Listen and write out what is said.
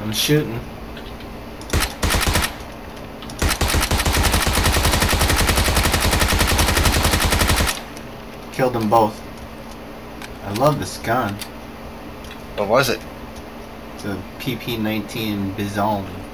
I'm shooting. Killed them both. I love this gun. What was it? It's a PP-19 Bizon.